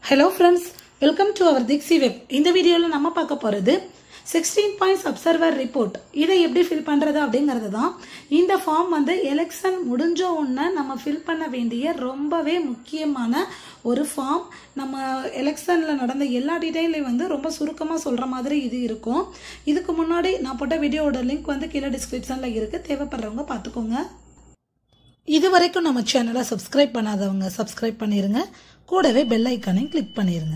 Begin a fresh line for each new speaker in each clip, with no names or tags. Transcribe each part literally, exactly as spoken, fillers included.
Hello friends, welcome to our Dixie Web. இந்த வீடியோல நம்ம பார்க்க போறது sixteen points observer report. இதை எப்படி fill பண்றது அப்படிங்கிறது தான். இந்த ஃபார்ம் வந்து எலெக்ஷன் முடிஞ்ச உடனே நம்ம fill பண்ண வேண்டிய ரொம்பவே முக்கியமான ஒரு ஃபார்ம். நம்ம எலெக்ஷன்ல நடந்த எல்லா டீடைலையும் வந்து ரொம்ப சுருக்கமா சொல்ற மாதிரி இது இருக்கும். இதுக்கு முன்னாடி நான் போட்ட வீடியோவோட லிங்க் வந்து கீழே டிஸ்கிரிப்ஷன்ல இருக்கு. தேவைப்படுறவங்க பார்த்துக்கோங்க. இதுவரைக்கும் நம்ம சேனலை சப்ஸ்கிரைப் பண்ணாதவங்க சப்ஸ்கிரைப் பண்ணிருங்க. கூடவே பெல் ஐகானையும் கிளிக் பண்ணிருங்க.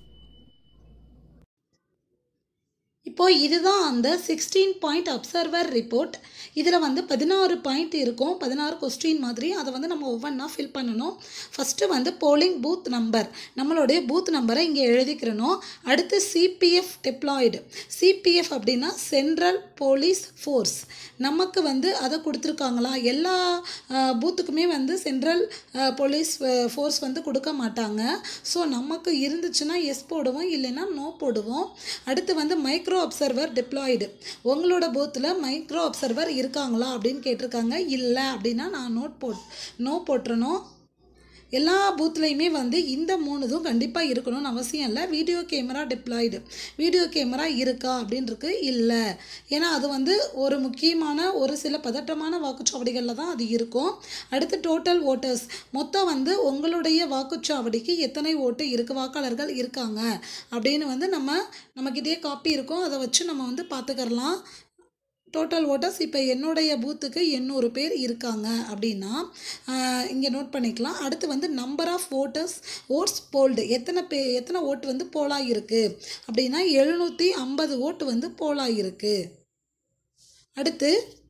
இப்போ இதுதான் அந்த சிக்ஸ்டீன் பாயிண்ட் அப்சர்வர் ரிப்போர்ட். இதில் வந்து பதினாறு பாயிண்ட் இருக்கும், பதினாறு கொஸ்டின் மாதிரி. அதை வந்து நம்ம ஒவ்வொன்றா ஃபில் பண்ணணும். ஃபஸ்ட்டு வந்து போலிங் பூத் நம்பர், நம்மளுடைய பூத் நம்பரை இங்கே எழுதிக்கிறணும். அடுத்து சிபிஎஃப் டெப்ளாய்டு. சிபிஎஃப் அப்படின்னா சென்ட்ரல் போலீஸ் ஃபோர்ஸ். நமக்கு வந்து அதை கொடுத்துருக்காங்களா? எல்லா பூத்துக்குமே வந்து சென்ட்ரல் போலீஸ் ஃபோர்ஸ் வந்து கொடுக்க மாட்டாங்க. ஸோ நமக்கு இருந்துச்சுன்னா எஸ் போடுவோம், இல்லைன்னா நோ போடுவோம். அடுத்து வந்து மைக்ரோ அப்சர்வர் டிப்ளாய்டு. உங்களோட பூத்தில் மைக்ரோ அப்சர்வர் இருக்காங்களா அப்படின்னு கேட்டிருக்காங்க. இல்லை அப்படின்னா நான் நோட் போட் நோ போட்டுறணும். எல்லா பூத்துலேயுமே வந்து இந்த மூணுதும் கண்டிப்பாக இருக்கணும்னு அவசியம் இல்லை. Video camera deployed, video camera இருக்கா அப்படின்ருக்கு. இல்லை, ஏன்னா அது வந்து ஒரு முக்கியமான ஒரு சில பதட்டமான வாக்குச்சாவடிகளில் தான் அது இருக்கும். அடுத்து டோட்டல் ஓட்டர்ஸ், மொத்தம் வந்து உங்களுடைய வாக்குச்சாவடிக்கு எத்தனை ஓட்டு இருக்கு, வாக்காளர்கள் இருக்காங்க அப்படின்னு வந்து நம்ம நமக்கிட்டே காப்பி இருக்கும், அதை வச்சு நம்ம வந்து பார்த்துக்கலாம். டோட்டல் ஓட்டர்ஸ் இப்போ என்னுடைய பூத்துக்கு எண்ணூறு பேர் இருக்காங்க அப்படின்னா இங்கே நோட் பண்ணிக்கலாம். அடுத்து வந்து number of voters votes polled, எத்தனை பே எத்தனை ஓட்டு வந்து போலாக இருக்குது அப்படின்னா எழுநூற்றி ஐம்பது ஓட்டு வந்து போலாக இருக்குது. அடுத்து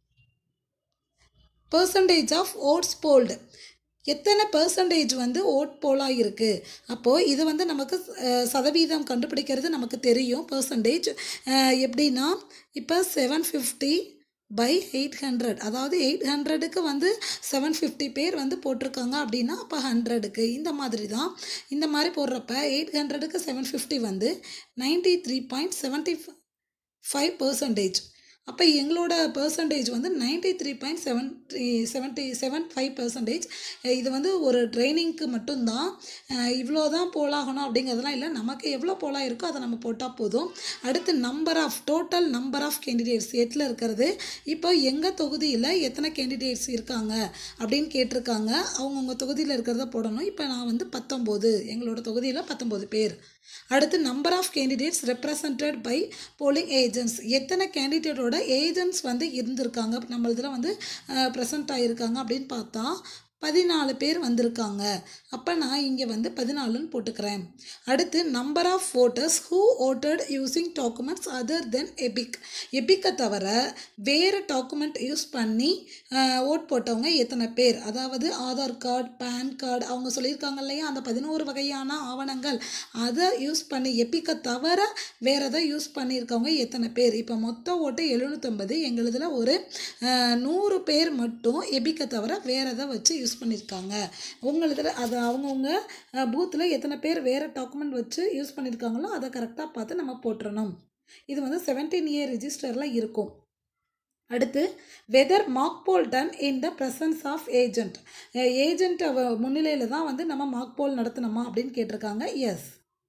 பர்சன்டேஜ் ஆஃப் ஓட்ஸ் போல்டு, எத்தனை பர்சன்டேஜ் வந்து ஓட் போலாக இருக்குது. அப்போது இது வந்து நமக்கு சதவீதம் கண்டுபிடிக்கிறது நமக்கு தெரியும். பர்சன்டேஜ் எப்படின்னா இப்போ seven fifty by eight hundred, அதாவது எயிட் ஹண்ட்ரடுக்கு வந்து செவன் ஃபிஃப்டி பேர் வந்து போட்டிருக்காங்க அப்படின்னா அப்போ ஹண்ட்ரடுக்கு இந்த மாதிரி தான். இந்த மாதிரி போடுறப்ப எயிட் ஹண்ட்ரடுக்கு செவன் ஃபிஃப்டி வந்து ninety three point seventy five percentage. அப்போ எங்களோட பர்சன்டேஜ் வந்து ninety three point seventy seventy seven five percentage. இது வந்து ஒரு ட்ரைனிங்க்கு மட்டும்தான். இவ்வளோ தான் போலாகணும் அப்படிங்கிறதுலாம் இல்லை, நமக்கு எவ்வளோ போலாக இருக்கோ அதை நம்ம போட்டால் போதும். அடுத்து number of total number of candidates எட்டில் இருக்கிறது. இப்போ எங்கள் தொகுதியில் எத்தனை கேண்டிடேட்ஸ் இருக்காங்க அப்படின்னு கேட்டிருக்காங்க. அவங்கவுங்க தொகுதியில் இருக்கிறத போடணும். இப்போ நான் வந்து பத்தொம்போது, எங்களோட தொகுதியில் பத்தொம்போது பேர். அடுத்து number of candidates represented by polling agents, எத்தனை கேண்டிடேட்டோட ஏஜென்ட்ஸ் வந்து இருந்திருக்காங்க நம்ம இதில் வந்து ப்ரெசன்ட் ஆகியிருக்காங்க அப்படின்னு பார்த்தா பதினாலு பேர் வந்திருக்காங்க. அப்போ நான் இங்கே வந்து பதினாலுன்னு போட்டுக்கிறேன். அடுத்து number of voters who voted using documents other than EPIC, எபிக்கை தவிர வேறு டாக்குமெண்ட் யூஸ் பண்ணி ஓட் போட்டவங்க எத்தனை பேர், அதாவது ஆதார் கார்டு, பேன் கார்டு, அவங்க சொல்லியிருக்காங்க இல்லையா அந்த பதினோரு வகையான ஆவணங்கள், அதை யூஸ் பண்ணி எபிக்கை தவிர வேறு எதை யூஸ் பண்ணியிருக்கவங்க எத்தனை பேர். இப்போ மொத்த ஓட்டு எழுநூற்றம்பது, எங்களுதில் ஒரு நூறு பேர் மட்டும் எபிக்கை தவிர வேறு எதை வச்சு யூஸ் பண்ணியிருக்காங்க. உங்களுக்கு அது அவங்கவுங்க பூத்தில் எத்தனை பேர் வேறு டாக்குமெண்ட் வச்சு யூஸ் பண்ணியிருக்காங்களோ அதை கரெக்டாக பார்த்து நம்ம போட்டுறணும். இது வந்து செவன்டீன் இயர் ரிஜிஸ்டரில் இருக்கும். அடுத்து whether mock poll done in the presence of agent, agent முன்னிலையில் தான் வந்து நம்ம மார்க் போல் நடத்தணுமா அப்படின்னு கேட்டிருக்காங்க. Yes.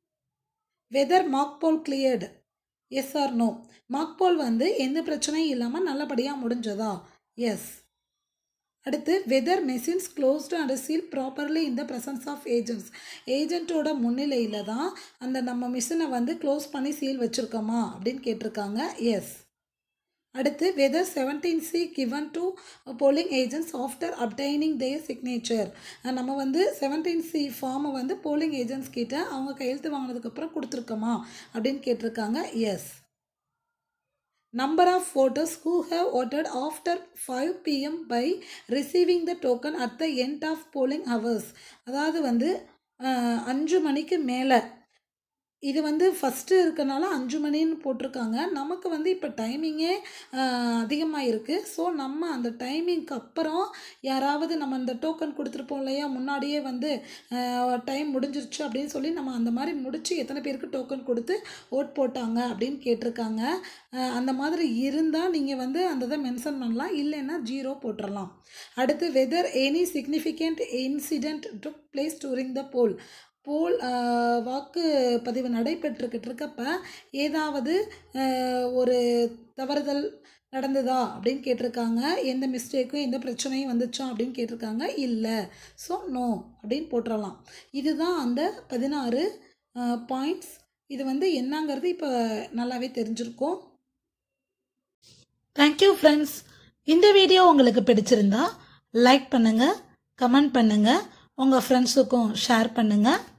Whether mock poll cleared, yes or no, mock poll வந்து எந்த பிரச்சனையும் இல்லாமல் நல்லபடியாக முடிஞ்சதா? எஸ். அடுத்து whether machines closed and seal properly in the presence of agents, ஏஜென்ட்டோட முன்னிலையில் தான் அந்த நம்ம மிஷினை வந்து க்ளோஸ் பண்ணி சீல் வச்சுருக்கோமா அப்படின்னு கேட்டிருக்காங்க. எஸ். அடுத்து whether seventeen C given to polling agents after obtaining their signature, நம்ம வந்து செவன்டீன் சி ஃபார்மை வந்து போலிங் ஏஜென்ட்ஸ் கிட்ட அவங்க கையெழுத்து வாங்கினதுக்கப்புறம் கொடுத்துருக்கோமா அப்படின்னு கேட்டிருக்காங்க. Yes. Number of voters who have voted after five p m by receiving the token at the end of polling hours, அதாவது வந்து அஞ்சு மணிக்கு மேலே, இது வந்து ஃபஸ்ட்டு இருக்கனால அஞ்சு மணின்னு போட்டிருக்காங்க. நமக்கு வந்து இப்போ டைமிங்கே அதிகமாக இருக்குது. ஸோ நம்ம அந்த டைமிங்க்கு அப்புறம் யாராவது நம்ம அந்த டோக்கன் கொடுத்துருப்போம் இல்லையா, முன்னாடியே வந்து டைம் முடிஞ்சிருச்சு அப்படின்னு சொல்லி நம்ம அந்த மாதிரி முடித்து எத்தனை பேருக்கு டோக்கன் கொடுத்து ஓட் போட்டாங்க அப்படின்னு கேட்டிருக்காங்க. அந்த மாதிரி இருந்தால் நீங்கள் வந்து அந்த இதை மென்ஷன் பண்ணலாம், இல்லைன்னா ஜீரோ போட்டுடலாம். அடுத்து whether any significant incident took place during the poll, poll வாக்குப்பதிவு நடைபெற்றுக்கிட்டு இருக்கப்ப ஏதாவது ஒரு தவறுதல் நடந்ததா அப்படின்னு கேட்டிருக்காங்க. எந்த மிஸ்டேக்கும் எந்த பிரச்சனையும் வந்துச்சா அப்படின்னு கேட்டிருக்காங்க. இல்லை. ஸோ நோ அப்படின்னு போட்டுடலாம். இதுதான் அந்த பதினாறு பாயிண்ட்ஸ். இது வந்து என்னங்கிறது இப்போ நல்லாவே தெரிஞ்சிருக்கும். Thank you friends. இந்த வீடியோ உங்களுக்கு பிடிச்சிருந்தா லைக் பண்ணுங்கள், கமெண்ட் பண்ணுங்கள், உங்கள் ஃப்ரெண்ட்ஸுக்கும் ஷேர் பண்ணுங்கள்.